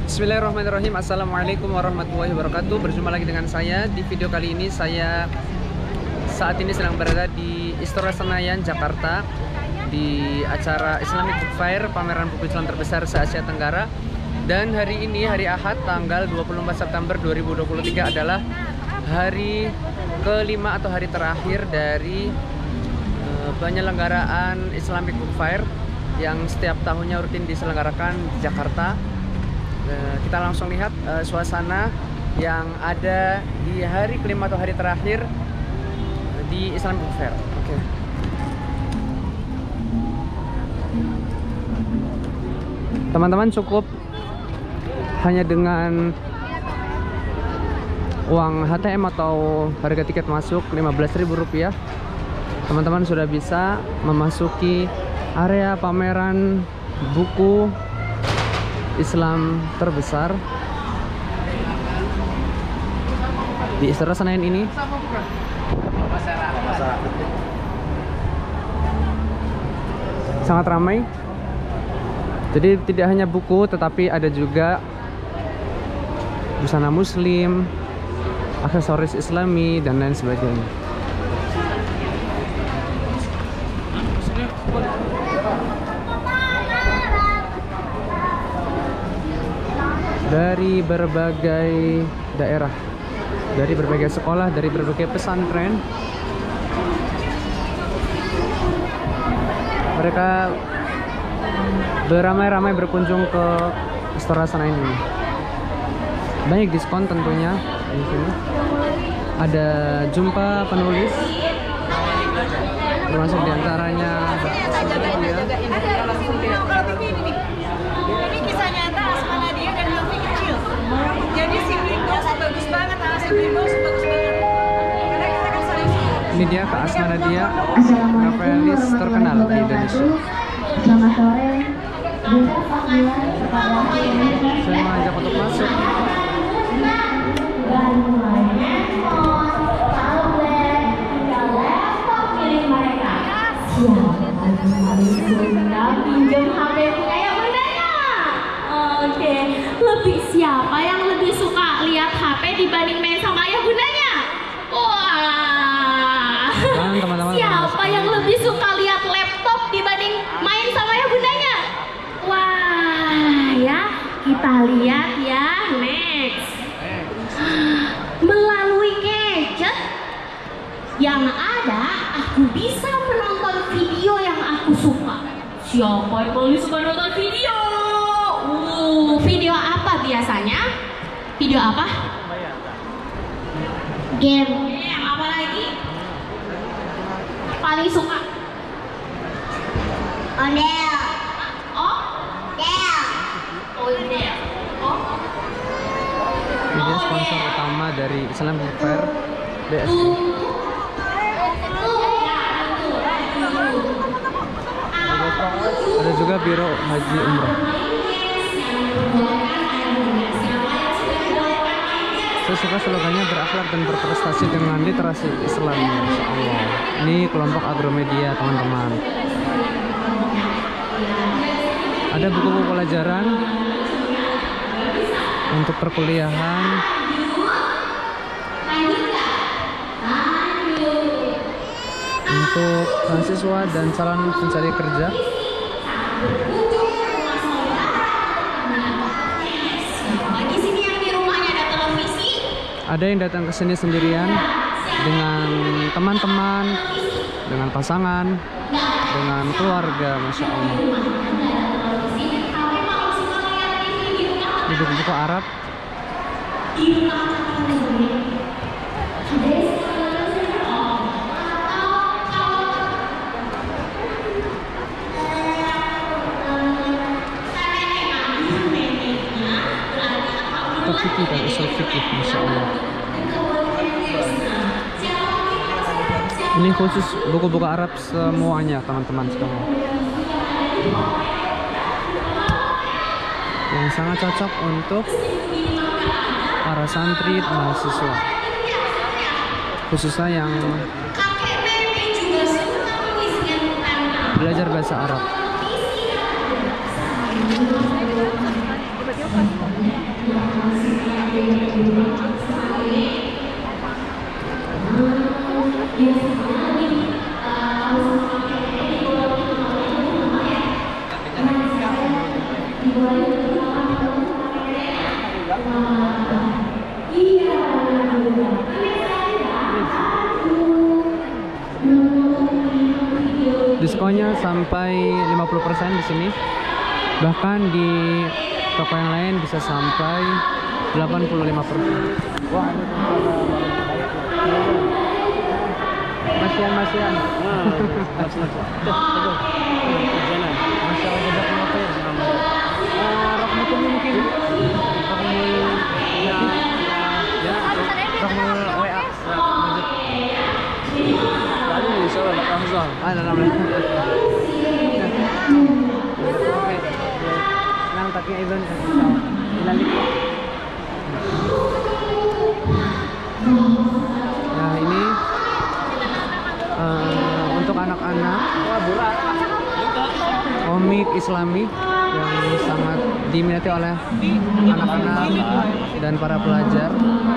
Bismillahirrahmanirrahim. Assalamualaikum warahmatullahi wabarakatuh. Berjumpa lagi dengan saya. Di video kali ini saya saat ini sedang berada di Istora Senayan, Jakarta, di acara Islamic Book Fair, pameran buku Islam terbesar se-Asia Tenggara. Dan hari ini, hari Ahad, tanggal 24 September 2023 adalah hari kelima atau hari terakhir dari penyelenggaraan Islamic Book Fair yang setiap tahunnya rutin diselenggarakan di Jakarta. Kita langsung lihat suasana yang ada di hari kelima atau hari terakhir di Islamic Book Fair. Oke. Teman-teman, cukup hanya dengan uang HTM atau harga tiket masuk Rp15.000, teman-teman sudah bisa memasuki area pameran buku Islam terbesar di Istora Senayan ini. Sangat ramai. Jadi tidak hanya buku, tetapi ada juga busana muslim, aksesoris islami, dan lain sebagainya. Dari berbagai daerah, dari berbagai sekolah, dari berbagai pesantren, mereka beramai-ramai berkunjung ke Istora Senayan ini. Banyak diskon tentunya di sini. Ada jumpa penulis, termasuk diantaranya ini kisah nyata Asma Nadia dan Alfi kecil. Jadi si Windows bagus banget, si Windows bagus banget. Karena kita kan saling suka. ini dia Kak Asma Nadia, novelis terkenal di Indonesia. Selamat sore. Saya mengajak untuk masuk. Pinjam HP punya bundanya. Oke, siapa yang lebih suka lihat HP dibanding main sama ayah bundanya? Wah. Dan teman-teman, Siapa yang lebih suka lihat laptop dibanding main sama ayah bundanya? Wah, ya, kita lihat ya, next. Melalui gadget yang ada, aku bisa menonton video yang aku suka. Siapa yang paling suka nonton video? Video apa biasanya? Video apa? Game. Game apa lagi? Paling suka? Ondel. Oh? Del. Ondel. Oh? Ini dia sponsor utama dari Islamic Book Fair, BSI. Ada juga Biro Haji Umrah. Saya suka slogannya berakhlak dan berprestasi dengan literasi Islam. Masya Allah. Ini kelompok Agromedia, teman-teman. Ada buku-buku pelajaran untuk perkuliahan, untuk mahasiswa dan calon pencari kerja. Di sini yang di rumahnya ada televisi. Ada yang datang ke sini sendirian dengan teman-teman, dengan pasangan, dengan keluarga. Masya Allah. Ini buku-buku Arab. Fikih dan usul fikih, Masya Allah. Ini khusus buku-buku Arab semuanya, teman-teman sekalian, yang sangat cocok untuk para santri mahasiswa, khususnya yang belajar bahasa Arab. Diskonnya sampai 50% di sini. Bahkan di toko yang lain bisa sampai 85%. Wah, ini masian. Nah, ini untuk anak-anak komik Islami yang sangat diminati oleh anak-anak dan para pelajar.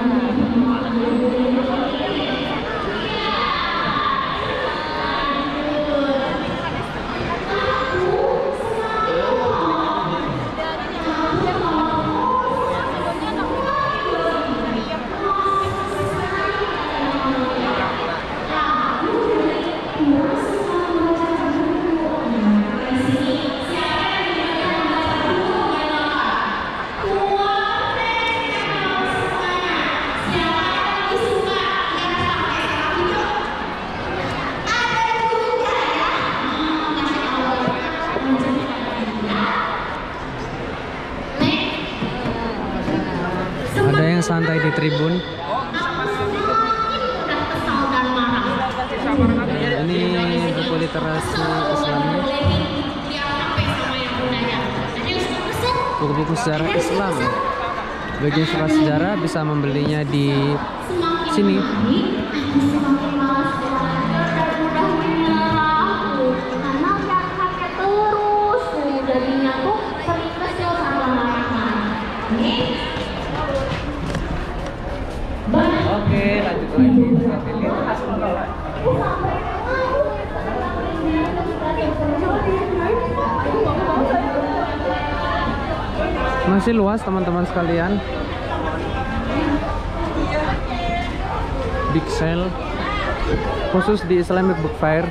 Ada yang santai di tribun. Ini buku literasi Islami, buku-buku sejarah Islam. Bagi yang suka sejarah bisa membelinya di sini. Oke, lanjut lagi. Masih luas teman-teman sekalian. Big sale khusus di Islamic Book Fair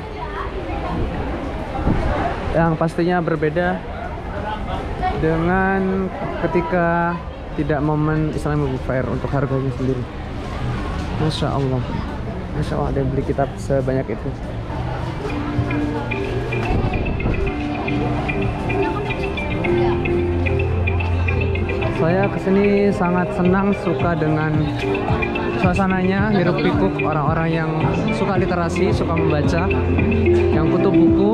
yang pastinya berbeda dengan ketika tidak momen Islamic Book Fair untuk harganya sendiri. Masya Allah, ada yang beli kitab sebanyak itu. Saya kesini sangat senang, suka dengan suasananya, hiruk pikuk orang-orang yang suka literasi, suka membaca, yang butuh buku.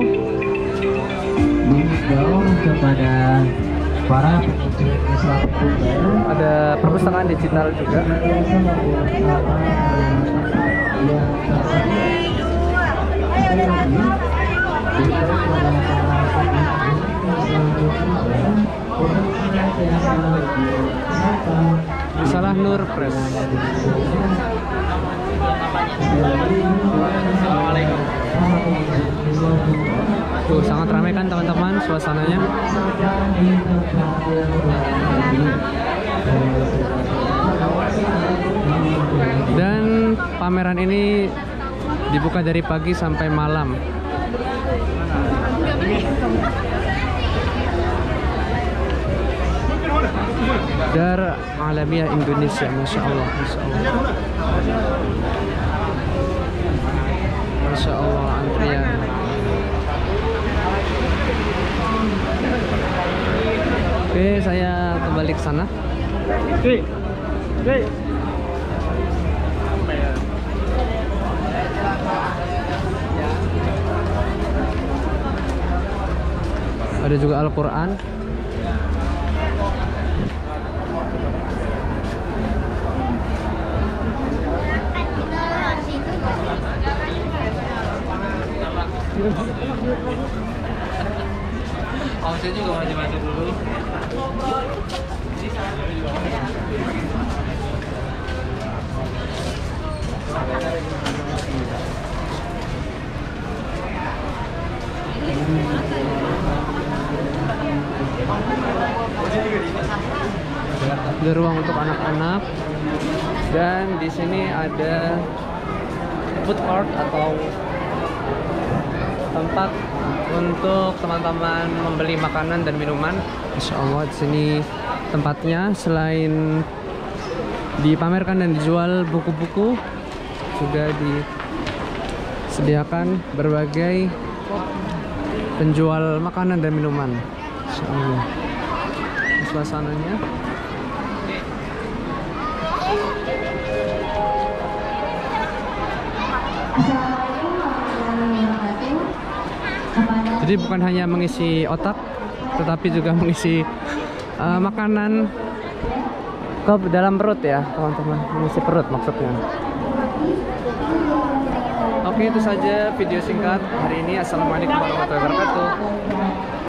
Kepada para pengunjung Islamic Book Fair, ada perpustakaan digital juga. Salah Nur Press. Assalamualaikum. Tuh, sangat ramai kan teman-teman suasananya. Dan pameran ini dibuka dari pagi sampai malam. Dar Alamiah Indonesia, Masya Allah, Masya Allah. Masya Allah, antrian. Oke, saya kembali ke sana. Ada juga Al-Quran. Oh, saya juga masih masuk dulu. Ada ruang untuk anak-anak. Dan di sini ada food court atau tempat untuk teman-teman membeli makanan dan minuman. Insya Allah di sini tempatnya selain dipamerkan dan dijual buku-buku, juga disediakan berbagai penjual makanan dan minuman. Insya Allah. Suasananya. Jadi bukan hanya mengisi otak, tetapi juga mengisi makanan ke dalam perut ya teman-teman, mengisi perut maksudnya. Oke, itu saja video singkat hari ini. Assalamualaikum warahmatullahi wabarakatuh.